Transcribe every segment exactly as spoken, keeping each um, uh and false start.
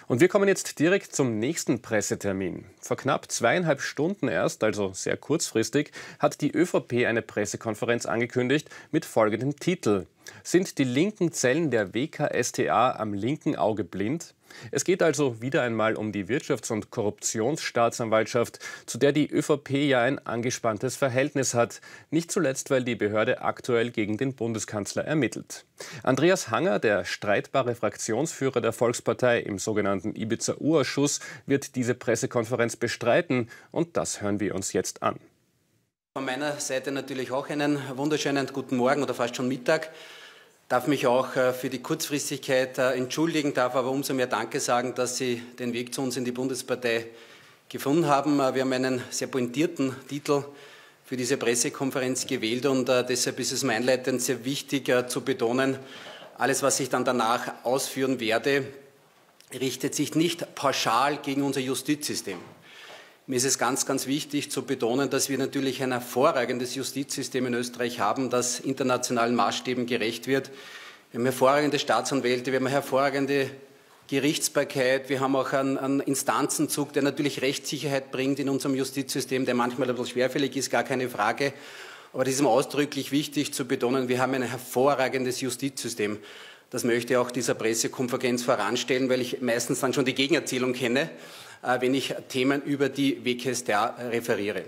Und wir kommen jetzt direkt zum nächsten Pressetermin. Vor knapp zweieinhalb Stunden erst, also sehr kurzfristig, hat die ÖVP eine Pressekonferenz angekündigt mit folgendem Titel: Sind die linken Zellen der W K S t A am linken Auge blind? Es geht also wieder einmal um die Wirtschafts- und Korruptionsstaatsanwaltschaft, zu der die ÖVP ja ein angespanntes Verhältnis hat. Nicht zuletzt, weil die Behörde aktuell gegen den Bundeskanzler ermittelt. Andreas Hanger, der streitbare Fraktionsführer der Volkspartei im sogenannten Ibiza-U-Ausschuss, wird diese Pressekonferenz bestreiten. Und das hören wir uns jetzt an. Von meiner Seite natürlich auch einen wunderschönen guten Morgen oder fast schon Mittag. Ich darf mich auch für die Kurzfristigkeit entschuldigen, darf aber umso mehr Danke sagen, dass Sie den Weg zu uns in die Bundespartei gefunden haben. Wir haben einen sehr pointierten Titel für diese Pressekonferenz gewählt und deshalb ist es mir einleitend sehr wichtig zu betonen, alles, was ich dann danach ausführen werde, richtet sich nicht pauschal gegen unser Justizsystem. Mir ist es ganz, ganz wichtig zu betonen, dass wir natürlich ein hervorragendes Justizsystem in Österreich haben, das internationalen Maßstäben gerecht wird. Wir haben hervorragende Staatsanwälte, wir haben eine hervorragende Gerichtsbarkeit, wir haben auch einen, einen Instanzenzug, der natürlich Rechtssicherheit bringt in unserem Justizsystem, der manchmal ein bisschen schwerfällig ist, gar keine Frage. Aber das ist mir ausdrücklich wichtig zu betonen, wir haben ein hervorragendes Justizsystem. Das möchte ich auch dieser Pressekonferenz voranstellen, weil ich meistens dann schon die Gegenerzählung kenne, wenn ich Themen über die W K S t A referiere.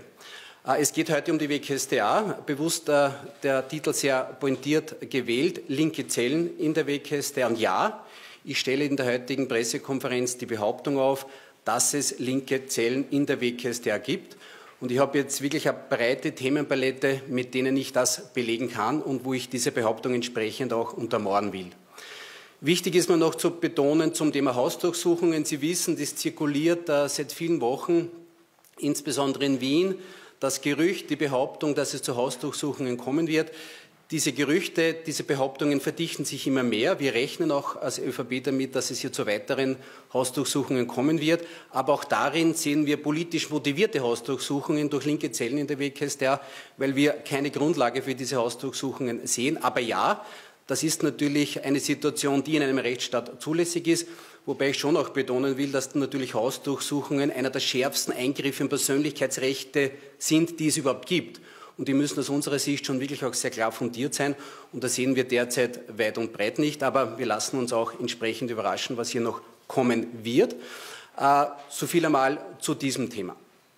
Es geht heute um die W K S t A, bewusst der Titel sehr pointiert gewählt, linke Zellen in der W K S t A. Und ja, ich stelle in der heutigen Pressekonferenz die Behauptung auf, dass es linke Zellen in der W K S t A gibt. Und ich habe jetzt wirklich eine breite Themenpalette, mit denen ich das belegen kann und wo ich diese Behauptung entsprechend auch untermauern will. Wichtig ist mir noch zu betonen zum Thema Hausdurchsuchungen. Sie wissen, das zirkuliert äh, seit vielen Wochen, insbesondere in Wien, das Gerücht, die Behauptung, dass es zu Hausdurchsuchungen kommen wird. Diese Gerüchte, diese Behauptungen verdichten sich immer mehr. Wir rechnen auch als ÖVP damit, dass es hier zu weiteren Hausdurchsuchungen kommen wird. Aber auch darin sehen wir politisch motivierte Hausdurchsuchungen durch linke Zellen in der W K S t A, weil wir keine Grundlage für diese Hausdurchsuchungen sehen. Aber ja, das ist natürlich eine Situation, die in einem Rechtsstaat zulässig ist, wobei ich schon auch betonen will, dass natürlich Hausdurchsuchungen einer der schärfsten Eingriffe in Persönlichkeitsrechte sind, die es überhaupt gibt. Und die müssen aus unserer Sicht schon wirklich auch sehr klar fundiert sein. Und das sehen wir derzeit weit und breit nicht. Aber wir lassen uns auch entsprechend überraschen, was hier noch kommen wird. Äh, so viel einmal zu diesem Thema.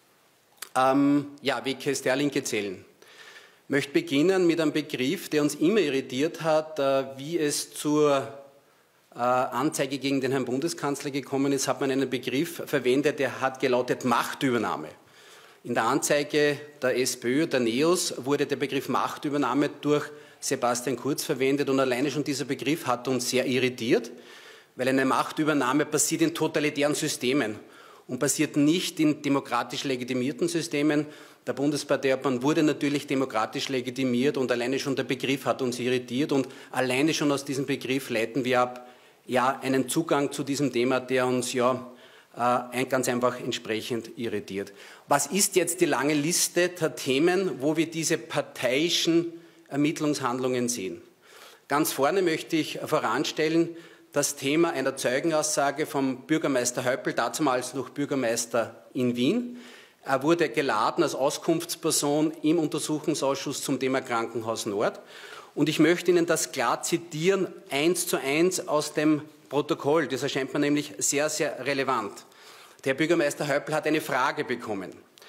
Ähm, ja, W K S t A, linke Zellen. Ich möchte beginnen mit einem Begriff, der uns immer irritiert hat, wie es zur Anzeige gegen den Herrn Bundeskanzler gekommen ist, hat man einen Begriff verwendet, der hat gelautet Machtübernahme. In der Anzeige der SPÖ, der NEOS, wurde der Begriff Machtübernahme durch Sebastian Kurz verwendet und alleine schon dieser Begriff hat uns sehr irritiert, weil eine Machtübernahme passiert in totalitären Systemen und passiert nicht in demokratisch legitimierten Systemen. Der Bundesparteiobmann wurde natürlich demokratisch legitimiert und alleine schon der Begriff hat uns irritiert und alleine schon aus diesem Begriff leiten wir ab ja, einen Zugang zu diesem Thema, der uns ja äh, ganz einfach entsprechend irritiert. Was ist jetzt die lange Liste der Themen, wo wir diese parteiischen Ermittlungshandlungen sehen? Ganz vorne möchte ich voranstellen das Thema einer Zeugenaussage vom Bürgermeister Häupl, dazumals noch Bürgermeister in Wien. Er wurde geladen als Auskunftsperson im Untersuchungsausschuss zum Thema Krankenhaus Nord. Und ich möchte Ihnen das klar zitieren, eins zu eins aus dem Protokoll. Das erscheint mir nämlich sehr, sehr relevant. Der Bürgermeister Häupl hat eine Frage bekommen.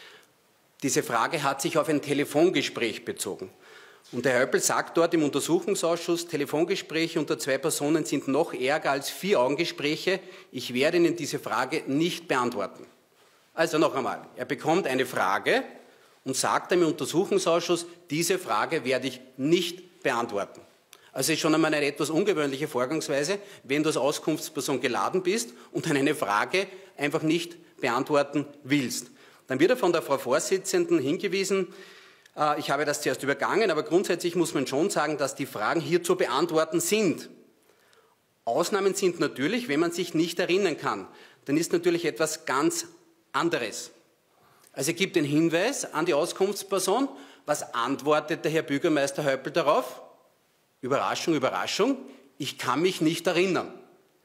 Diese Frage hat sich auf ein Telefongespräch bezogen. Und der Häupl sagt dort im Untersuchungsausschuss, Telefongespräche unter zwei Personen sind noch ärger als Vier-Augen-Gespräche. Ich werde Ihnen diese Frage nicht beantworten. Also noch einmal, er bekommt eine Frage und sagt im Untersuchungsausschuss, diese Frage werde ich nicht beantworten. Also ist schon einmal eine etwas ungewöhnliche Vorgangsweise, wenn du als Auskunftsperson geladen bist und dann eine Frage einfach nicht beantworten willst. Dann wird er von der Frau Vorsitzenden hingewiesen, äh, ich habe das zuerst übergangen, aber grundsätzlich muss man schon sagen, dass die Fragen hier zu beantworten sind. Ausnahmen sind natürlich, wenn man sich nicht erinnern kann, dann ist natürlich etwas ganz anderes. Also er gibt den Hinweis an die Auskunftsperson. Was antwortet der Herr Bürgermeister Häupl darauf? Überraschung, Überraschung, ich kann mich nicht erinnern.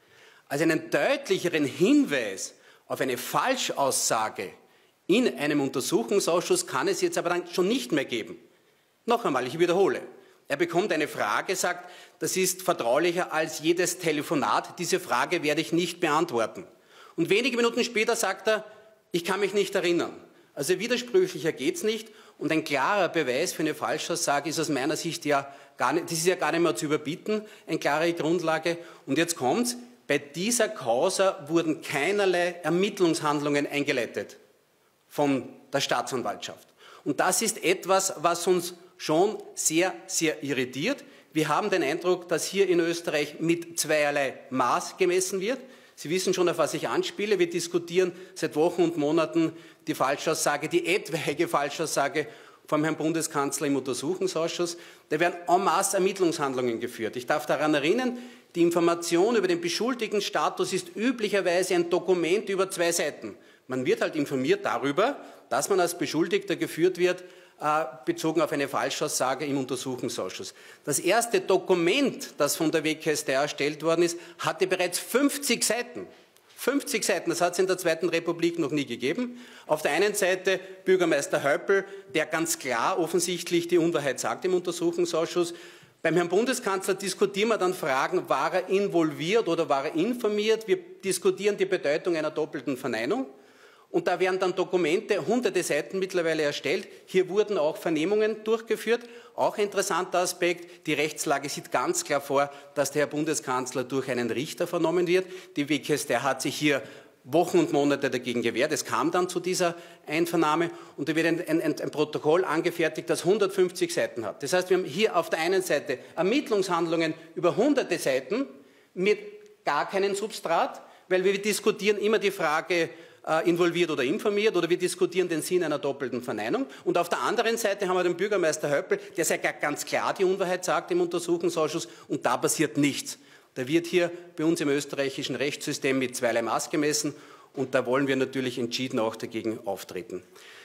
Also einen deutlicheren Hinweis auf eine Falschaussage in einem Untersuchungsausschuss kann es jetzt aber dann schon nicht mehr geben. Noch einmal, ich wiederhole. Er bekommt eine Frage, sagt, das ist vertraulicher als jedes Telefonat. Diese Frage werde ich nicht beantworten. Und wenige Minuten später sagt er, ich kann mich nicht erinnern. Also widersprüchlicher geht es nicht. Und ein klarer Beweis für eine Falschaussage ist aus meiner Sicht ja gar nicht, das ist ja gar nicht mehr zu überbieten, eine klare Grundlage. Und jetzt kommt's, bei dieser Causa wurden keinerlei Ermittlungshandlungen eingeleitet von der Staatsanwaltschaft. Und das ist etwas, was uns schon sehr, sehr irritiert. Wir haben den Eindruck, dass hier in Österreich mit zweierlei Maß gemessen wird. Sie wissen schon, auf was ich anspiele. Wir diskutieren seit Wochen und Monaten die Falschaussage, die etwaige Falschaussage vom Herrn Bundeskanzler im Untersuchungsausschuss. Da werden en masse Ermittlungshandlungen geführt. Ich darf daran erinnern, die Information über den Beschuldigtenstatus ist üblicherweise ein Dokument über zwei Seiten. Man wird halt informiert darüber, dass man als Beschuldigter geführt wird, äh, bezogen auf eine Falschaussage im Untersuchungsausschuss. Das erste Dokument, das von der W K S tA erstellt worden ist, hatte bereits fünfzig Seiten. fünfzig Seiten, das hat es in der Zweiten Republik noch nie gegeben. Auf der einen Seite Bürgermeister Häupl, der ganz klar offensichtlich die Unwahrheit sagt im Untersuchungsausschuss. Beim Herrn Bundeskanzler diskutieren wir dann Fragen, war er involviert oder war er informiert? Wir diskutieren die Bedeutung einer doppelten Verneinung. Und da werden dann Dokumente, hunderte Seiten mittlerweile erstellt. Hier wurden auch Vernehmungen durchgeführt. Auch ein interessanter Aspekt. Die Rechtslage sieht ganz klar vor, dass der Herr Bundeskanzler durch einen Richter vernommen wird. Die W K S tA hat sich hier Wochen und Monate dagegen gewehrt. Es kam dann zu dieser Einvernahme und da wird ein, ein, ein Protokoll angefertigt, das hundertfünfzig Seiten hat. Das heißt, wir haben hier auf der einen Seite Ermittlungshandlungen über hunderte Seiten mit gar keinem Substrat, weil wir diskutieren immer die Frage, äh, involviert oder informiert, oder wir diskutieren den Sinn einer doppelten Verneinung. Und auf der anderen Seite haben wir den Bürgermeister Häupl, der sehr ganz klar die Unwahrheit sagt im Untersuchungsausschuss, und da passiert nichts. Da wird hier bei uns im österreichischen Rechtssystem mit zweierlei Maß gemessen und da wollen wir natürlich entschieden auch dagegen auftreten.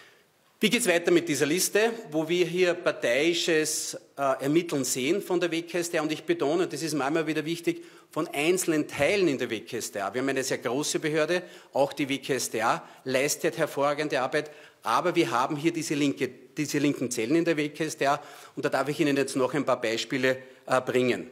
Wie geht es weiter mit dieser Liste, wo wir hier parteiisches äh, Ermitteln sehen von der W K S tA? Und ich betone, das ist manchmal wieder wichtig, von einzelnen Teilen in der W K S tA. Wir haben eine sehr große Behörde, auch die W K S tA leistet hervorragende Arbeit, aber wir haben hier diese, linke, diese linken Zellen in der W K S tA und da darf ich Ihnen jetzt noch ein paar Beispiele äh, bringen.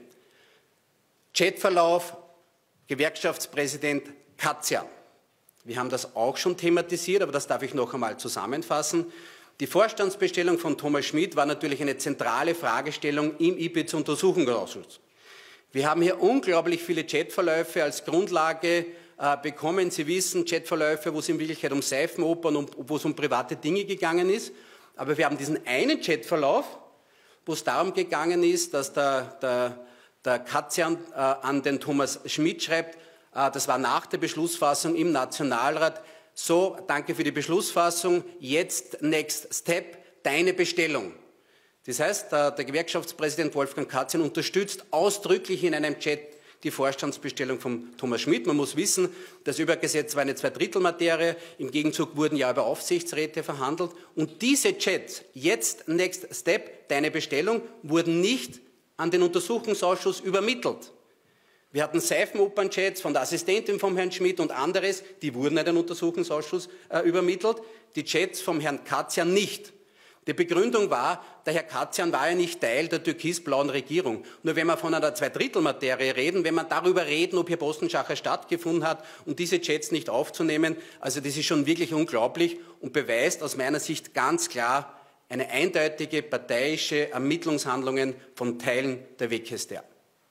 Chatverlauf, Gewerkschaftspräsident Katzian. Wir haben das auch schon thematisiert, aber das darf ich noch einmal zusammenfassen. Die Vorstandsbestellung von Thomas Schmidt war natürlich eine zentrale Fragestellung im I B Z-Untersuchungsausschuss. Wir haben hier unglaublich viele Chatverläufe als Grundlage äh, bekommen. Sie wissen, Chatverläufe, wo es in Wirklichkeit um Seifenopern und wo es um private Dinge gegangen ist. Aber wir haben diesen einen Chatverlauf, wo es darum gegangen ist, dass der, der Der Katzian äh, an den Thomas Schmidt schreibt, äh, das war nach der Beschlussfassung im Nationalrat, so, danke für die Beschlussfassung, jetzt next step, deine Bestellung. Das heißt, äh, der Gewerkschaftspräsident Wolfgang Katzian unterstützt ausdrücklich in einem Chat die Vorstandsbestellung von Thomas Schmidt. Man muss wissen, das Übergesetz war eine Zweidrittelmaterie, im Gegenzug wurden ja über Aufsichtsräte verhandelt und diese Chats, jetzt next step, deine Bestellung, wurden nicht an den Untersuchungsausschuss übermittelt. Wir hatten Seifenopern-Chats von der Assistentin vom Herrn Schmidt und anderes, die wurden an den Untersuchungsausschuss äh, übermittelt, die Chats vom Herrn Katzian nicht. Die Begründung war, der Herr Katzian war ja nicht Teil der türkis-blauen Regierung. Nur wenn wir von einer Zweidrittelmaterie reden, wenn man darüber reden, ob hier Postenschacher stattgefunden hat und diese Chats nicht aufzunehmen, also das ist schon wirklich unglaublich und beweist aus meiner Sicht ganz klar, eine eindeutige parteiische Ermittlungshandlungen von Teilen der W K S tA.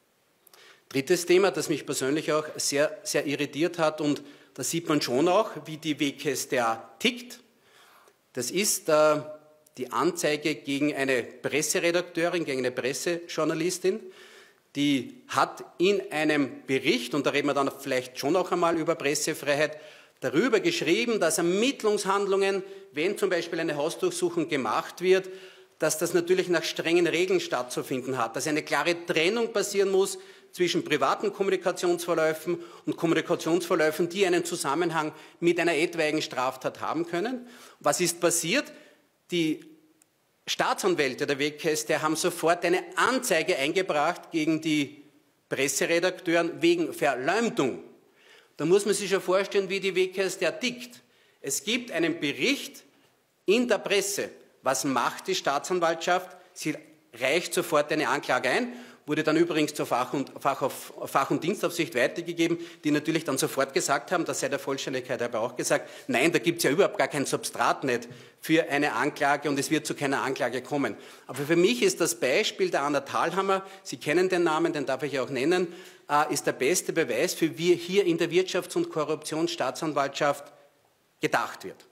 Drittes Thema, das mich persönlich auch sehr, sehr irritiert hat und da sieht man schon auch, wie die W K S tA tickt. Das ist äh, die Anzeige gegen eine Presseredakteurin, gegen eine Pressejournalistin. Die hat in einem Bericht, und da reden wir dann vielleicht schon auch einmal über Pressefreiheit, darüber geschrieben, dass Ermittlungshandlungen, wenn zum Beispiel eine Hausdurchsuchung gemacht wird, dass das natürlich nach strengen Regeln stattzufinden hat, dass eine klare Trennung passieren muss zwischen privaten Kommunikationsverläufen und Kommunikationsverläufen, die einen Zusammenhang mit einer etwaigen Straftat haben können. Was ist passiert? Die Staatsanwälte der W K S tA haben sofort eine Anzeige eingebracht gegen die Presseredakteuren wegen Verleumdung. Da muss man sich schon vorstellen, wie die W K S tA tickt. Es gibt einen Bericht in der Presse. Was macht die Staatsanwaltschaft? Sie reicht sofort eine Anklage ein, wurde dann übrigens zur Fach- und, Fach- auf, Fach- und Dienstaufsicht weitergegeben, die natürlich dann sofort gesagt haben, das sei der Vollständigkeit aber auch gesagt, nein, da gibt es ja überhaupt gar kein Substrat nicht für eine Anklage und es wird zu keiner Anklage kommen. Aber für mich ist das Beispiel der Anna Thalhammer, Sie kennen den Namen, den darf ich auch nennen, äh, ist der beste Beweis, für wie hier in der Wirtschafts- und Korruptionsstaatsanwaltschaft gedacht wird.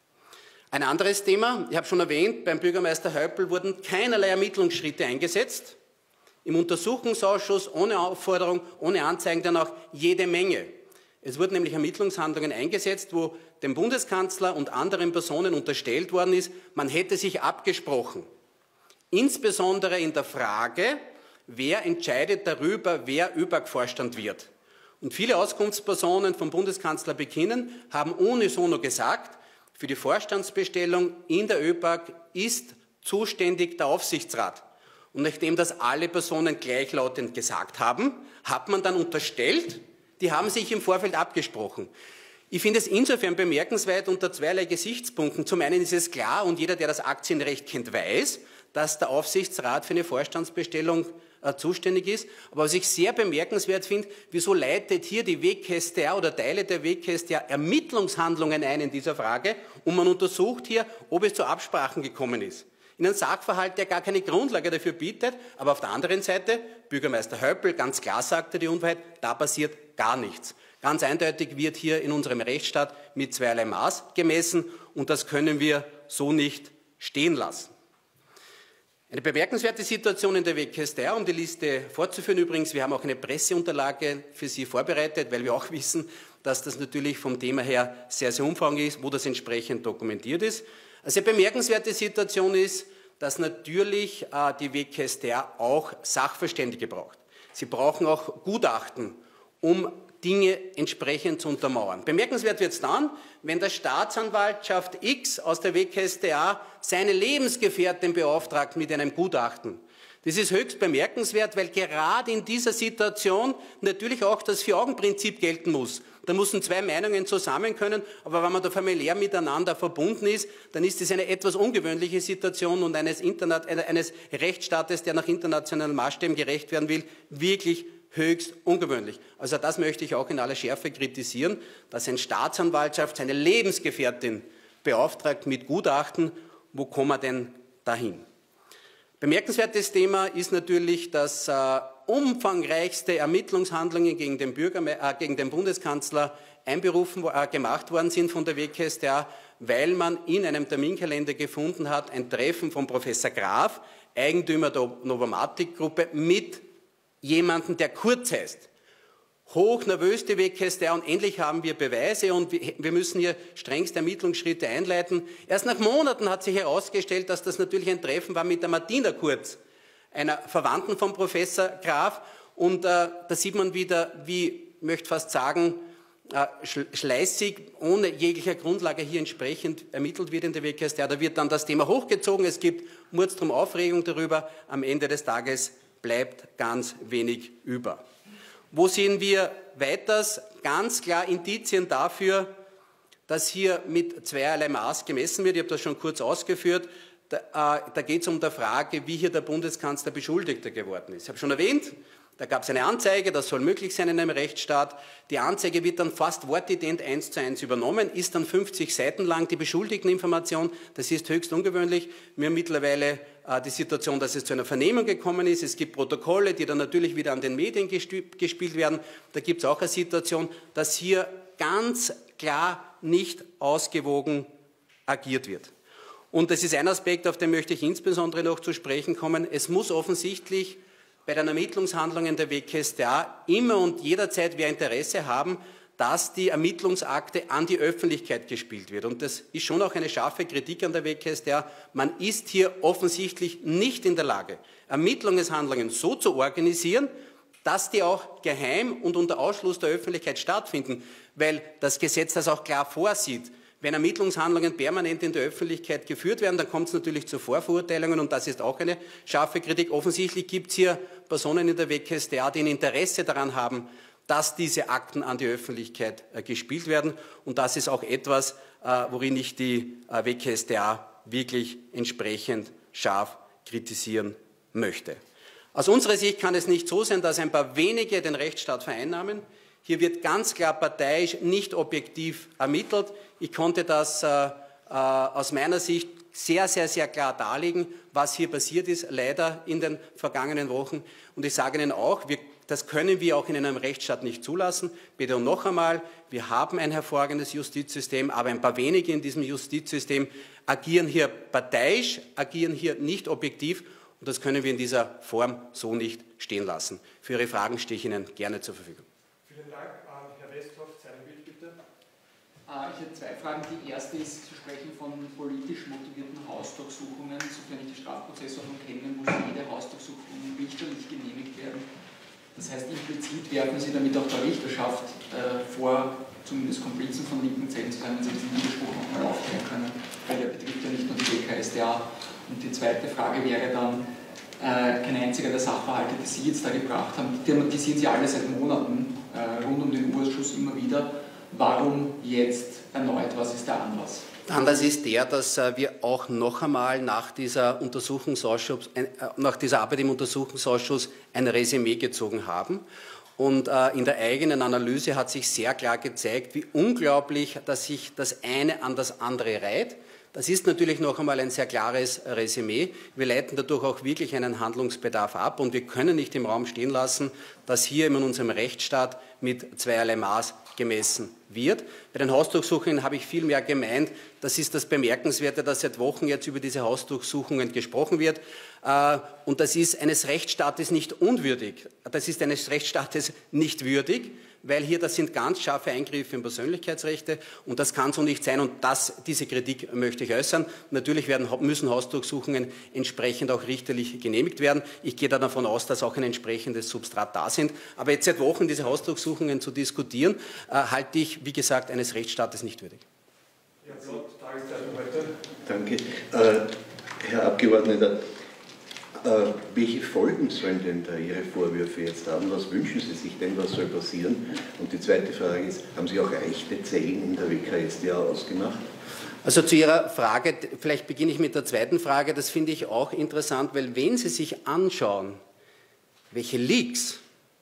Ein anderes Thema, ich habe schon erwähnt, beim Bürgermeister Häupl wurden keinerlei Ermittlungsschritte eingesetzt. Im Untersuchungsausschuss ohne Aufforderung, ohne Anzeigen dann auch jede Menge. Es wurden nämlich Ermittlungshandlungen eingesetzt, wo dem Bundeskanzler und anderen Personen unterstellt worden ist, man hätte sich abgesprochen. Insbesondere in der Frage, wer entscheidet darüber, wer ÖBAG-Vorstand wird. Und viele Auskunftspersonen vom Bundeskanzler bekennen, haben unisono gesagt, für die Vorstandsbestellung in der ÖBAG ist zuständig der Aufsichtsrat. Und nachdem das alle Personen gleichlautend gesagt haben, hat man dann unterstellt, die haben sich im Vorfeld abgesprochen. Ich finde es insofern bemerkenswert unter zweierlei Gesichtspunkten. Zum einen ist es klar, und jeder, der das Aktienrecht kennt, weiß, dass der Aufsichtsrat für eine Vorstandsbestellung äh, zuständig ist. Aber was ich sehr bemerkenswert finde, wieso leitet hier die W K S tA oder Teile der W K S tA Ermittlungshandlungen ein in dieser Frage und man untersucht hier, ob es zu Absprachen gekommen ist. In einem Sachverhalt, der gar keine Grundlage dafür bietet, aber auf der anderen Seite, Bürgermeister Häupl, ganz klar sagte die Unwahrheit, da passiert gar nichts. Ganz eindeutig wird hier in unserem Rechtsstaat mit zweierlei Maß gemessen und das können wir so nicht stehen lassen. Eine bemerkenswerte Situation in der W K S tA, um die Liste fortzuführen übrigens, wir haben auch eine Presseunterlage für Sie vorbereitet, weil wir auch wissen, dass das natürlich vom Thema her sehr, sehr umfangreich ist, wo das entsprechend dokumentiert ist. Eine sehr bemerkenswerte Situation ist, dass natürlich äh, die W K S tA auch Sachverständige braucht. Sie brauchen auch Gutachten, um Dinge entsprechend zu untermauern. Bemerkenswert wird es dann, wenn der Staatsanwaltschaft X aus der W K S tA seine Lebensgefährtin beauftragt mit einem Gutachten. Das ist höchst bemerkenswert, weil gerade in dieser Situation natürlich auch das Vier-Augen-Prinzip gelten muss. Da müssen zwei Meinungen zusammen können, aber wenn man da familiär miteinander verbunden ist, dann ist es eine etwas ungewöhnliche Situation und eines, Internet, eines Rechtsstaates, der nach internationalen Maßstäben gerecht werden will, wirklich höchst ungewöhnlich. Also das möchte ich auch in aller Schärfe kritisieren, dass ein Staatsanwaltschaft seine Lebensgefährtin beauftragt mit Gutachten. Wo kommen wir denn dahin? Bemerkenswertes Thema ist natürlich, dass äh, umfangreichste Ermittlungshandlungen gegen den, Bürgerme äh, gegen den Bundeskanzler einberufen, äh, gemacht worden sind von der W K S tA, weil man in einem Terminkalender gefunden hat, ein Treffen von Professor Graf, Eigentümer der Novomatic-Gruppe, mit jemandem, der Kurz heißt. Hochnervös die W K S tA und endlich haben wir Beweise und wir müssen hier strengste Ermittlungsschritte einleiten. Erst nach Monaten hat sich herausgestellt, dass das natürlich ein Treffen war mit der Martina Kurz, einer Verwandten von Professor Graf. Und äh, da sieht man wieder, wie, ich möchte fast sagen, äh, schleißig, ohne jegliche Grundlage hier entsprechend ermittelt wird in der W K S tA. Da wird dann das Thema hochgezogen, es gibt Mordstrom Aufregung darüber. Am Ende des Tages bleibt ganz wenig über. Wo sehen wir weiters? Ganz klar Indizien dafür, dass hier mit zweierlei Maß gemessen wird. Ich habe das schon kurz ausgeführt. Da, äh, da geht es um die Frage, wie hier der Bundeskanzler Beschuldigter geworden ist. Ich habe schon erwähnt, da gab es eine Anzeige, das soll möglich sein in einem Rechtsstaat. Die Anzeige wird dann fast wortident eins zu eins übernommen, ist dann fünfzig Seiten lang die Beschuldigteninformation. Das ist höchst ungewöhnlich. Wir haben mittlerweile äh, die Situation, dass es zu einer Vernehmung gekommen ist. Es gibt Protokolle, die dann natürlich wieder an den Medien gespielt werden. Da gibt es auch eine Situation, dass hier ganz klar nicht ausgewogen agiert wird. Und das ist ein Aspekt, auf den möchte ich insbesondere noch zu sprechen kommen. Es muss offensichtlich bei den Ermittlungshandlungen der W K S tA immer und jederzeit wir Interesse haben, dass die Ermittlungsakte an die Öffentlichkeit gespielt wird. Und das ist schon auch eine scharfe Kritik an der W K S tA. Man ist hier offensichtlich nicht in der Lage, Ermittlungshandlungen so zu organisieren, dass die auch geheim und unter Ausschluss der Öffentlichkeit stattfinden, weil das Gesetz das auch klar vorsieht. Wenn Ermittlungshandlungen permanent in der Öffentlichkeit geführt werden, dann kommt es natürlich zu Vorverurteilungen und das ist auch eine scharfe Kritik. Offensichtlich gibt es hier Personen in der W K S tA, die ein Interesse daran haben, dass diese Akten an die Öffentlichkeit äh, gespielt werden. Und das ist auch etwas, äh, worin ich die äh, W K S t A wirklich entsprechend scharf kritisieren möchte. Aus unserer Sicht kann es nicht so sein, dass ein paar wenige den Rechtsstaat vereinnahmen. Hier wird ganz klar parteiisch nicht objektiv ermittelt. Ich konnte das äh, äh, aus meiner Sicht sehr, sehr, sehr klar darlegen, was hier passiert ist, leider in den vergangenen Wochen. Und ich sage Ihnen auch, wir, das können wir auch in einem Rechtsstaat nicht zulassen. Bitte und noch einmal, wir haben ein hervorragendes Justizsystem, aber ein paar wenige in diesem Justizsystem agieren hier parteiisch, agieren hier nicht objektiv. Und das können wir in dieser Form so nicht stehen lassen. Für Ihre Fragen stehe ich Ihnen gerne zur Verfügung. Vielen Dank. Herr Westhoff, sein Bild bitte. Ich hätte zwei Fragen. Die erste ist zu sprechen von politisch motivierten Hausdurchsuchungen, sofern ich die Strafprozessordnung kenne, muss jede Hausdurchsuchung richterlich genehmigt werden. Das heißt, implizit werfen Sie damit auch der Richterschaft äh, vor, zumindest Komplizen von linken Zellen zu sein, wenn Sie diesen Widerspruch nochmal aufklären können, weil der betrifft ja nicht nur die W K S t A. Und die zweite Frage wäre dann, äh, kein einziger der Sachverhalte, die Sie jetzt da gebracht haben, thematisieren Sie alle seit Monaten äh, rund um den U-Ausschuss immer wieder. Warum jetzt erneut? Was ist der Anlass? Der Anlass ist der, dass äh, wir auch noch einmal nach dieser, Untersuchungsausschuss, äh, nach dieser Arbeit im Untersuchungsausschuss ein Resümee gezogen haben. Und äh, in der eigenen Analyse hat sich sehr klar gezeigt, wie unglaublich, dass sich das eine an das andere reiht. Das ist natürlich noch einmal ein sehr klares Resümee. Wir leiten dadurch auch wirklich einen Handlungsbedarf ab und wir können nicht im Raum stehen lassen, dass hier in unserem Rechtsstaat mit zweierlei Maß gemessen wird. Bei den Hausdurchsuchungen habe ich vielmehr gemeint, das ist das Bemerkenswerte, dass seit Wochen jetzt über diese Hausdurchsuchungen gesprochen wird. Und das ist eines Rechtsstaates nicht unwürdig. Das ist eines Rechtsstaates nicht würdig, weil hier das sind ganz scharfe Eingriffe in Persönlichkeitsrechte und das kann so nicht sein und das, diese Kritik möchte ich äußern. Natürlich werden, müssen Hausdurchsuchungen entsprechend auch richterlich genehmigt werden. Ich gehe da davon aus, dass auch ein entsprechendes Substrat da sind. Aber jetzt seit Wochen diese Hausdurchsuchungen zu diskutieren, äh, halte ich, wie gesagt, eines Rechtsstaates nicht würdig. Ja, Plott, Tageszeitung heute. Danke. Äh, Herr Abgeordneter, Äh, welche Folgen sollen denn da Ihre Vorwürfe jetzt haben? Was wünschen Sie sich denn, was soll passieren? Und die zweite Frage ist, haben Sie auch rechte Zellen in der W K S t A ausgemacht? Also zu Ihrer Frage, vielleicht beginne ich mit der zweiten Frage, das finde ich auch interessant, weil wenn Sie sich anschauen, welche Leaks,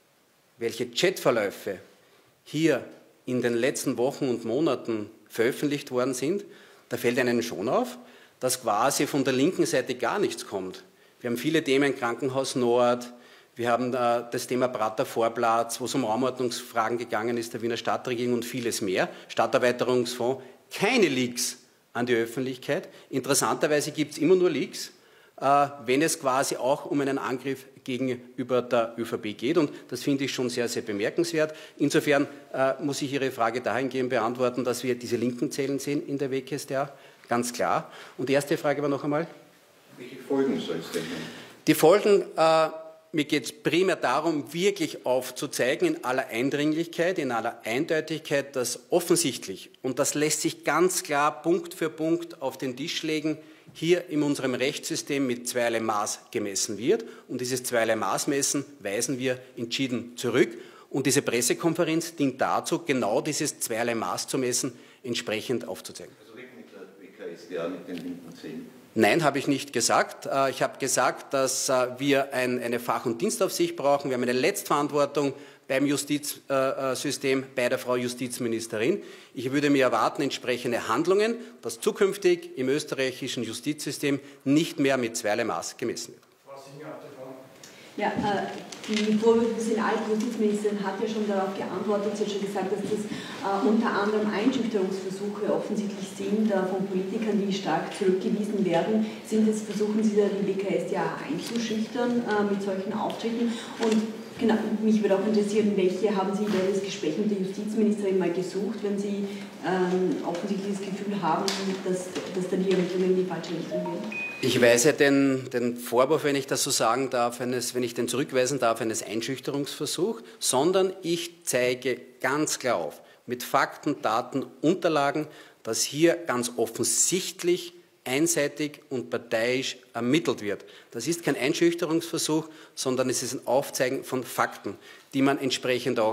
welche Chatverläufe hier in den letzten Wochen und Monaten veröffentlicht worden sind, da fällt einem schon auf, dass quasi von der linken Seite gar nichts kommt. Wir haben viele Themen, Krankenhaus Nord, wir haben äh, das Thema Prater Vorplatz, wo es um Raumordnungsfragen gegangen ist, der Wiener Stadtregierung und vieles mehr. Stadterweiterungsfonds, keine Leaks an die Öffentlichkeit. Interessanterweise gibt es immer nur Leaks, äh, wenn es quasi auch um einen Angriff gegenüber der ÖVP geht. Und das finde ich schon sehr, sehr bemerkenswert. Insofern äh, muss ich Ihre Frage dahingehend beantworten, dass wir diese linken Zellen sehen in der W K S t A, ganz klar. Und die erste Frage war noch einmal? Welche Folgen soll es denn haben? Die Folgen, äh, mir geht es primär darum, wirklich aufzuzeigen in aller Eindringlichkeit, in aller Eindeutigkeit, dass offensichtlich, und das lässt sich ganz klar Punkt für Punkt auf den Tisch legen, hier in unserem Rechtssystem mit zweierlei Maß gemessen wird. Und dieses zweierlei Maßmessen weisen wir entschieden zurück. Und diese Pressekonferenz dient dazu, genau dieses zweierlei Maß zu messen, entsprechend aufzuzeigen. Also weg mit der W K S t A, mit den linken Zellen. Nein, habe ich nicht gesagt. Ich habe gesagt, dass wir eine Fach- und Dienstaufsicht brauchen. Wir haben eine Letztverantwortung beim Justizsystem, bei der Frau Justizministerin. Ich würde mir erwarten, entsprechende Handlungen, dass zukünftig im österreichischen Justizsystem nicht mehr mit zweierlei Maß gemessen wird. Frau Singer, A T V. Ja, äh, die Vorwürfe sind alt. Die Justizministerin hat ja schon darauf geantwortet. Sie hat schon gesagt, dass das äh, unter anderem Einschüchterungsversuche offensichtlich sind äh, von Politikern, die stark zurückgewiesen werden. Sind es, versuchen Sie da die W K S t A einzuschüchtern äh, mit solchen Auftritten? Und genau, mich würde auch interessieren, welche haben Sie bei das Gespräch mit der Justizministerin mal gesucht, wenn Sie ähm, offensichtlich das Gefühl haben, dass, dass da die Ermittlungen in die falsche Richtung gehen? Ich weise den, den Vorwurf, wenn ich das so sagen darf, eines, wenn ich den zurückweisen darf, eines Einschüchterungsversuchs, sondern ich zeige ganz klar auf, mit Fakten, Daten, Unterlagen, dass hier ganz offensichtlich einseitig und parteiisch ermittelt wird. Das ist kein Einschüchterungsversuch, sondern es ist ein Aufzeigen von Fakten, die man entsprechend auch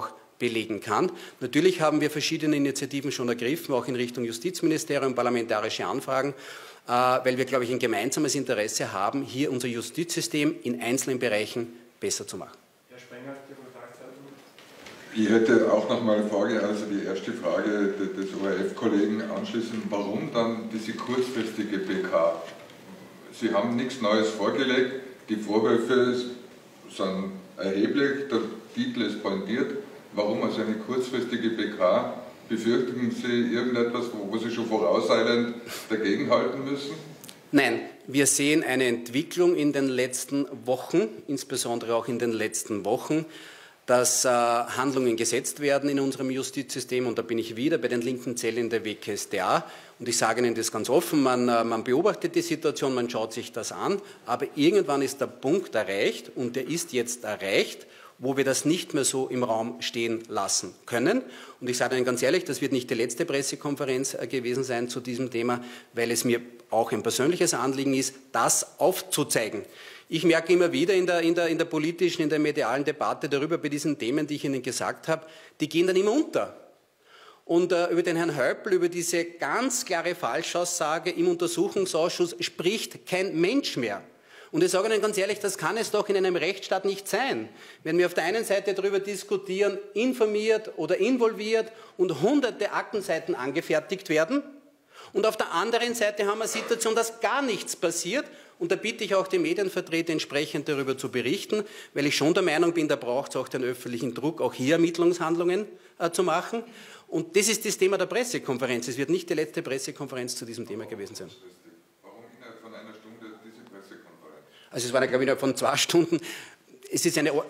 belegen kann. Natürlich haben wir verschiedene Initiativen schon ergriffen, auch in Richtung Justizministerium, parlamentarische Anfragen, weil wir, glaube ich, ein gemeinsames Interesse haben, hier unser Justizsystem in einzelnen Bereichen besser zu machen. Herr Sprenger, ich hätte auch noch mal eine Frage, also die erste Frage des O R F-Kollegen anschließend, warum dann diese kurzfristige B K? Sie haben nichts Neues vorgelegt, die Vorwürfe sind erheblich, der Titel ist pointiert. Warum also eine kurzfristige B K? Befürchten Sie irgendetwas, wo Sie schon vorauseilend dagegenhalten müssen? Nein, wir sehen eine Entwicklung in den letzten Wochen, insbesondere auch in den letzten Wochen, dass äh, Handlungen gesetzt werden in unserem Justizsystem, und da bin ich wieder bei den linken Zellen der W K S t A, und ich sage Ihnen das ganz offen, man, äh, man beobachtet die Situation, man schaut sich das an, aber irgendwann ist der Punkt erreicht, und der ist jetzt erreicht, wo wir das nicht mehr so im Raum stehen lassen können. Und ich sage Ihnen ganz ehrlich, das wird nicht die letzte Pressekonferenz äh, gewesen sein zu diesem Thema, weil es mir auch ein persönliches Anliegen ist, das aufzuzeigen. Ich merke immer wieder in der, in, der, in der politischen, in der medialen Debatte darüber, bei diesen Themen, die ich Ihnen gesagt habe, die gehen dann immer unter. Und äh, über den Herrn Häupl, über diese ganz klare Falschaussage im Untersuchungsausschuss spricht kein Mensch mehr. Und ich sage Ihnen ganz ehrlich, das kann es doch in einem Rechtsstaat nicht sein, wenn wir auf der einen Seite darüber diskutieren, informiert oder involviert und hunderte Aktenseiten angefertigt werden, und auf der anderen Seite haben wir eine Situation, dass gar nichts passiert. Und da bitte ich auch die Medienvertreter entsprechend darüber zu berichten, weil ich schon der Meinung bin, da braucht es auch den öffentlichen Druck, auch hier Ermittlungshandlungen äh, zu machen. Und das ist das Thema der Pressekonferenz. Es wird nicht die letzte Pressekonferenz zu diesem Thema gewesen sein. Warum innerhalb von einer Stunde diese Pressekonferenz? Also es war, glaube ich, innerhalb von zwei Stunden. Es ist eine...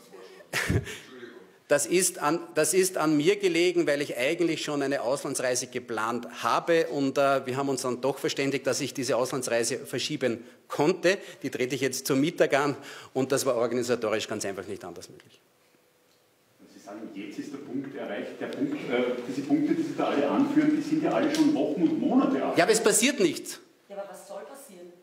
Das ist, an, das ist an mir gelegen, weil ich eigentlich schon eine Auslandsreise geplant habe, und äh, wir haben uns dann doch verständigt, dass ich diese Auslandsreise verschieben konnte. Die trete ich jetzt zum Mittag an, und das war organisatorisch ganz einfach nicht anders möglich. Sie sagen, jetzt ist der Punkt erreicht. Der Punkt, äh, diese Punkte, die Sie da alle anführen, die sind ja alle schon Wochen und Monate alt. Ja, aber es passiert nichts. Ja, aber was soll passieren?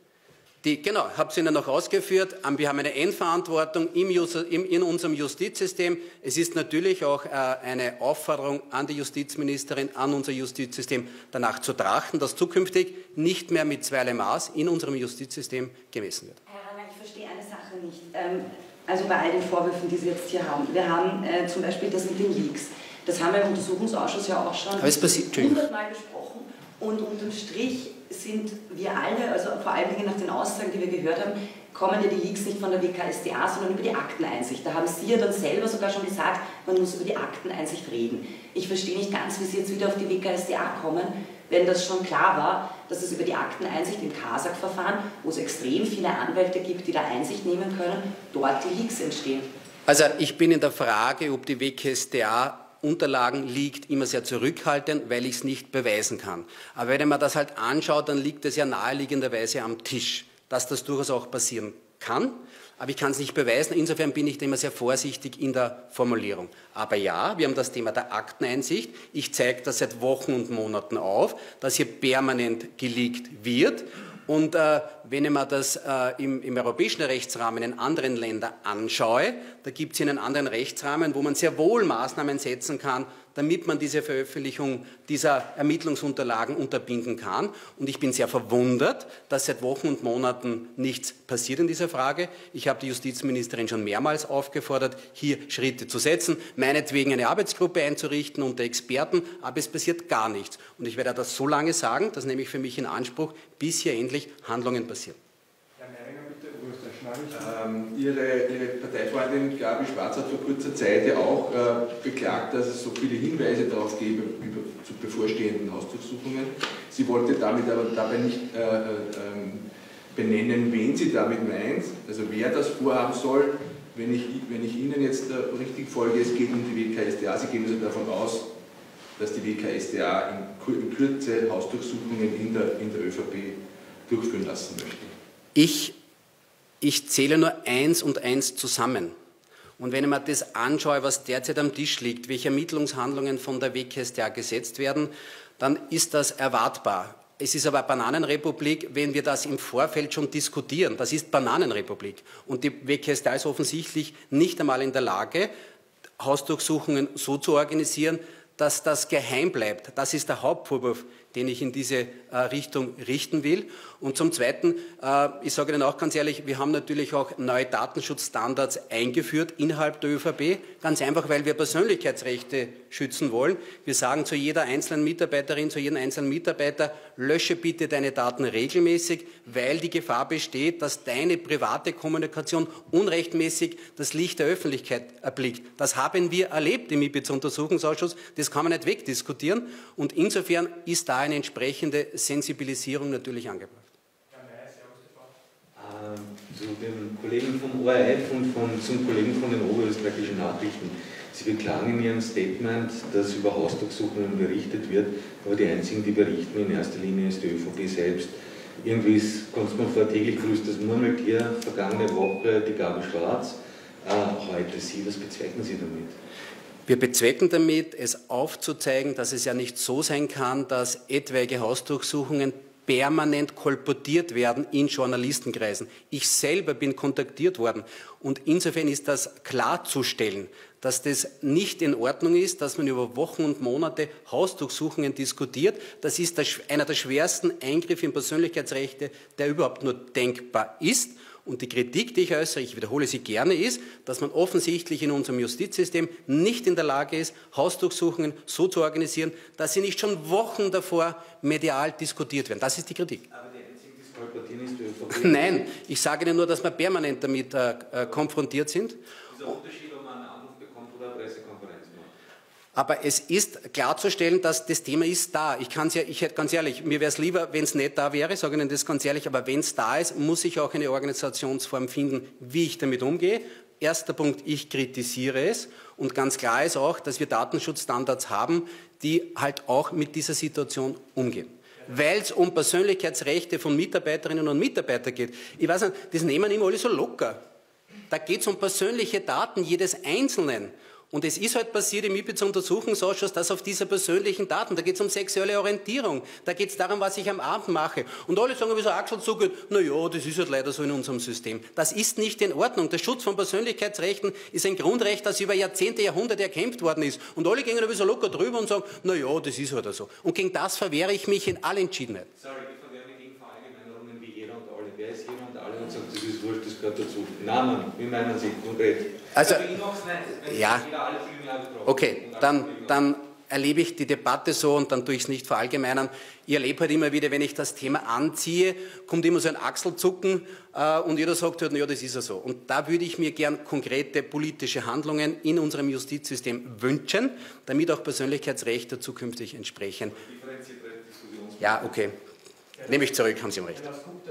Die, genau, habe es Ihnen noch ausgeführt. Wir haben eine Endverantwortung im, im, in unserem Justizsystem. Es ist natürlich auch äh, eine Aufforderung an die Justizministerin, an unser Justizsystem, danach zu trachten, dass zukünftig nicht mehr mit zweierlei Maß in unserem Justizsystem gemessen wird. Herr Ranger, ich verstehe eine Sache nicht. Ähm, also bei all den Vorwürfen, die Sie jetzt hier haben. Wir haben äh, zum Beispiel das mit den Leaks. Das haben wir im Untersuchungsausschuss ja auch schon hundertmal besprochen. Und unterm Strich sind wir alle, also vor allen Dingen nach den Aussagen, die wir gehört haben, kommen ja die Leaks nicht von der W K S t A, sondern über die Akteneinsicht. Da haben Sie ja dann selber sogar schon gesagt, man muss über die Akteneinsicht reden. Ich verstehe nicht ganz, wie Sie jetzt wieder auf die W K S t A kommen, wenn das schon klar war, dass es über die Akteneinsicht im Kasach-Verfahren, wo es extrem viele Anwälte gibt, die da Einsicht nehmen können, dort die Leaks entstehen. Also ich bin in der Frage, ob die W K S t A Unterlagen liegt, immer sehr zurückhaltend, weil ich es nicht beweisen kann. Aber wenn man das halt anschaut, dann liegt es ja naheliegenderweise am Tisch, dass das durchaus auch passieren kann. Aber ich kann es nicht beweisen. Insofern bin ich da immer sehr vorsichtig in der Formulierung. Aber ja, wir haben das Thema der Akteneinsicht. Ich zeige das seit Wochen und Monaten auf, dass hier permanent geleakt wird. Und äh, wenn ich mir das äh, im, im europäischen Rechtsrahmen in anderen Ländern anschaue, da gibt es einen anderen Rechtsrahmen, wo man sehr wohl Maßnahmen setzen kann, damit man diese Veröffentlichung dieser Ermittlungsunterlagen unterbinden kann. Und ich bin sehr verwundert, dass seit Wochen und Monaten nichts passiert in dieser Frage. Ich habe die Justizministerin schon mehrmals aufgefordert, hier Schritte zu setzen, meinetwegen eine Arbeitsgruppe einzurichten unter Experten, aber es passiert gar nichts. Und ich werde das so lange sagen, das nehme ich für mich in Anspruch, bis hier endlich Handlungen passieren. Herr Meininger, bitte, Ähm, Ihre, Ihre Parteifreundin Gabi Schwarz hat vor kurzer Zeit ja auch äh, beklagt, dass es so viele Hinweise darauf gebe über, zu bevorstehenden Hausdurchsuchungen. Sie wollte damit aber dabei nicht äh, äh, benennen, wen sie damit meint, also wer das vorhaben soll. Wenn ich, wenn ich Ihnen jetzt äh, richtig folge, es geht um die W K S t A, Sie gehen also davon aus, dass die W K S t A in, in Kürze Hausdurchsuchungen in der, in der ÖVP durchführen lassen möchte. Ich Ich zähle nur eins und eins zusammen. Und wenn ich mir das anschaue, was derzeit am Tisch liegt, welche Ermittlungshandlungen von der W K S t A gesetzt werden, dann ist das erwartbar. Es ist aber eine Bananenrepublik, wenn wir das im Vorfeld schon diskutieren. Das ist Bananenrepublik. Und die W K S t A ist offensichtlich nicht einmal in der Lage, Hausdurchsuchungen so zu organisieren, dass das geheim bleibt. Das ist der Hauptvorwurf, den ich in diese äh, Richtung richten will. Und zum Zweiten, äh, ich sage Ihnen auch ganz ehrlich, wir haben natürlich auch neue Datenschutzstandards eingeführt innerhalb der ÖVP, ganz einfach, weil wir Persönlichkeitsrechte schützen wollen. Wir sagen zu jeder einzelnen Mitarbeiterin, zu jedem einzelnen Mitarbeiter, lösche bitte deine Daten regelmäßig, weil die Gefahr besteht, dass deine private Kommunikation unrechtmäßig das Licht der Öffentlichkeit erblickt. Das haben wir erlebt im I B I Z-Untersuchungsausschuss, das kann man nicht wegdiskutieren und insofern ist da eine entsprechende Sensibilisierung natürlich angebracht. Zu den Kollegen vom O R F und von, zum Kollegen von den oberösterreichischen Nachrichten. Sie beklagen in Ihrem Statement, dass über Hausdurchsuchungen berichtet wird, aber die einzigen, die berichten in erster Linie, ist die ÖVP selbst. Irgendwie ist, kommt man vor, täglich grüßt das Murmeltier, vergangene Woche die Gabi Schwarz, äh, heute Sie, was bezwecken Sie damit? Wir bezwecken damit, es aufzuzeigen, dass es ja nicht so sein kann, dass etwaige Hausdurchsuchungen permanent kolportiert werden in Journalistenkreisen. Ich selber bin kontaktiert worden und insofern ist das klarzustellen, dass das nicht in Ordnung ist, dass man über Wochen und Monate Hausdurchsuchungen diskutiert. Das ist der, einer der schwersten Eingriffe in Persönlichkeitsrechte, der überhaupt nur denkbar ist. Und die Kritik, die ich äußere, ich wiederhole sie gerne, ist, dass man offensichtlich in unserem Justizsystem nicht in der Lage ist, Hausdurchsuchungen so zu organisieren, dass sie nicht schon Wochen davor medial diskutiert werden. Das ist die Kritik. Aber die einzigen, die es kolportieren, ist die ÖVP. Nein, ich sage Ihnen nur, dass wir permanent damit äh, äh, konfrontiert sind. Dieser Unterschied, ob man einen Anruf bekommt oder eine Pressekonferenz macht. Aber es ist klarzustellen, dass das Thema ist da. Ich kann's ja, ich hätte ganz ehrlich, mir wäre es lieber, wenn es nicht da wäre, sage Ihnen das ganz ehrlich, aber wenn es da ist, muss ich auch eine Organisationsform finden, wie ich damit umgehe. Erster Punkt, ich kritisiere es und ganz klar ist auch, dass wir Datenschutzstandards haben, die halt auch mit dieser Situation umgehen. Weil es um Persönlichkeitsrechte von Mitarbeiterinnen und Mitarbeitern geht. Ich weiß nicht, das nehmen immer alle so locker. Da geht es um persönliche Daten jedes Einzelnen. Und es ist halt passiert im I B I Z-Untersuchungsausschuss, dass auf diese persönlichen Daten, da geht es um sexuelle Orientierung, da geht es darum, was ich am Abend mache. Und alle sagen, wie so Achselzucker, na ja, das ist halt leider so in unserem System. Das ist nicht in Ordnung. Der Schutz von Persönlichkeitsrechten ist ein Grundrecht, das über Jahrzehnte, Jahrhunderte erkämpft worden ist. Und alle gehen ein bisschen locker drüber und sagen, na ja, das ist halt so. Und gegen das verwehre ich mich in aller Entschiedenheit. Sorry, ich verwehre mich gegen Verallgemeinerungen wie jeder und alle. Wer ist jeder und alle und sagt, das ist wurscht, das gehört dazu. Namen, wie meinen Sie konkret? Also, ja, okay, dann, dann erlebe ich die Debatte so und dann tue ich es nicht verallgemeinern. Ich erlebe halt immer wieder, wenn ich das Thema anziehe, kommt immer so ein Achselzucken äh, und jeder sagt halt, na ja, das ist ja so. Und da würde ich mir gern konkrete politische Handlungen in unserem Justizsystem wünschen, damit auch Persönlichkeitsrechte zukünftig entsprechen. Ja, okay. Nehme ich zurück, haben Sie recht.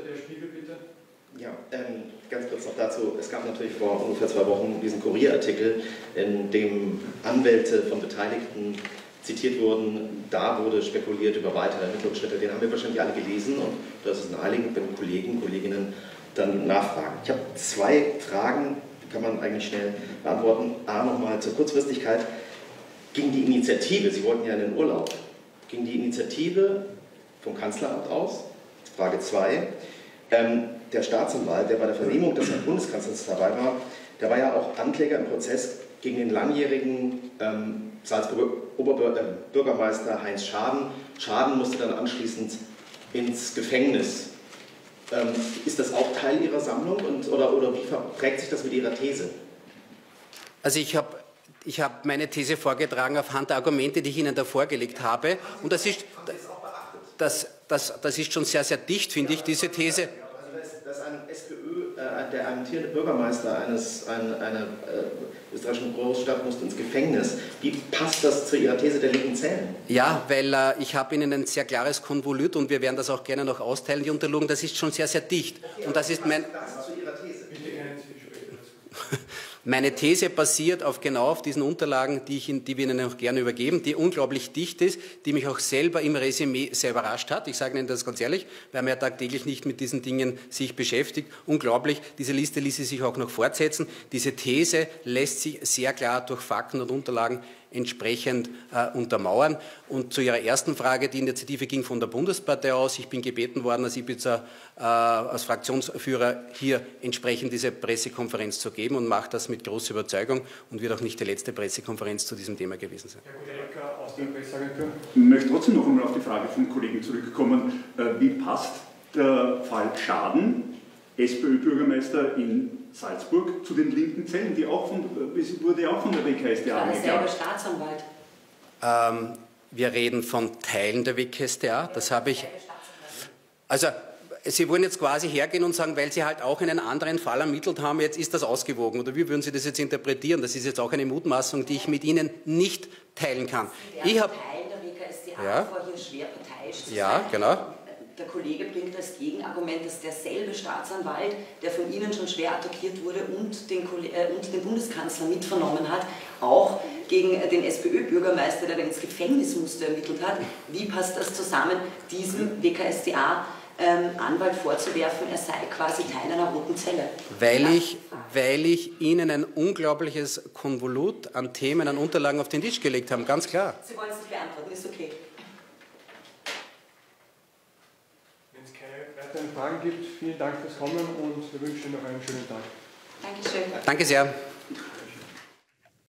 Ja, ähm, ganz kurz noch dazu. Es gab natürlich vor ungefähr zwei Wochen diesen Kurierartikel, in dem Anwälte von Beteiligten zitiert wurden. Da wurde spekuliert über weitere Ermittlungsschritte. Den haben wir wahrscheinlich alle gelesen und das ist naheliegend, wenn Kollegen, Kolleginnen dann nachfragen. Ich habe zwei Fragen, die kann man eigentlich schnell beantworten. A, nochmal zur Kurzfristigkeit. Ging die Initiative, Sie wollten ja in den Urlaub, ging die Initiative vom Kanzleramt aus? Frage zwei. Ähm, der Staatsanwalt, der bei der Vernehmung des Bundeskanzlers dabei war, der war ja auch Ankläger im Prozess gegen den langjährigen ähm, Salzburger Oberbürgermeister Heinz Schaden. Schaden musste dann anschließend ins Gefängnis. Ähm, ist das auch Teil Ihrer Sammlung und, oder, oder wie verträgt sich das mit Ihrer These? Also ich habe ich hab meine These vorgetragen aufhand der Argumente, die ich Ihnen da vorgelegt habe. Und das ist, das, das, das ist schon sehr, sehr dicht, finde ich, diese These. Dass ein SPÖ, äh, der amtierende Bürgermeister eines, ein, einer äh, österreichischen Großstadt musste ins Gefängnis. Wie passt das zu Ihrer These der linken Zellen? Ja, weil äh, ich habe Ihnen ein sehr klares Konvolut und wir werden das auch gerne noch austeilen, die Unterlagen. Das ist schon sehr, sehr dicht. Okay, und das ist mein... Das zu Ihrer These. Meine These basiert auf genau auf diesen Unterlagen, die, ich, die wir Ihnen auch gerne übergeben, die unglaublich dicht ist, die mich auch selber im Resümee sehr überrascht hat. Ich sage Ihnen das ganz ehrlich, weil man ja tagtäglich nicht mit diesen Dingen sich beschäftigt. Unglaublich, diese Liste ließe sich auch noch fortsetzen. Diese These lässt sich sehr klar durch Fakten und Unterlagen entsprechend äh, untermauern. Und zu Ihrer ersten Frage, die Initiative ging von der Bundespartei aus. Ich bin gebeten worden, als Ibiza äh, als Fraktionsführer hier entsprechend diese Pressekonferenz zu geben und mache das mit großer Überzeugung und wird auch nicht die letzte Pressekonferenz zu diesem Thema gewesen sein. Herr Kollege aus der Presseagentur. Ich möchte trotzdem noch einmal auf die Frage vom Kollegen zurückkommen. Wie passt der Fall Schaden, SPÖ-Bürgermeister in Salzburg, zu den linken Zellen, die auch von, wurde ja auch von der W K S d A angeklagt? War derselbe Staatsanwalt? Ähm, wir reden von Teilen der W K S d A, das habe ich... Also, Sie wollen jetzt quasi hergehen und sagen, weil Sie halt auch einen anderen Fall ermittelt haben, jetzt ist das ausgewogen. Oder wie würden Sie das jetzt interpretieren? Das ist jetzt auch eine Mutmaßung, die ich mit Ihnen nicht teilen kann. Sie ich habe Teil der W K S d A, ja, vor hier schwer parteiisch zu ja, sein. genau. Der Kollege bringt als Gegenargument, dass derselbe Staatsanwalt, der von Ihnen schon schwer attackiert wurde und den, äh, und den Bundeskanzler mitvernommen hat, auch gegen den SPÖ-Bürgermeister, der dann ins Gefängnis musste, ermittelt hat. Wie passt das zusammen, diesem W K S d A-Anwalt ähm, vorzuwerfen, er sei quasi Teil einer roten Zelle? Weil ich, weil ich Ihnen ein unglaubliches Konvolut an Themen, an Unterlagen auf den Tisch gelegt habe, ganz klar. Sie wollen es nicht beantworten, ist okay. Wenn es keine weiteren Fragen gibt, vielen Dank fürs Kommen und wir wünschen Ihnen noch einen schönen Tag. Dankeschön. Danke sehr.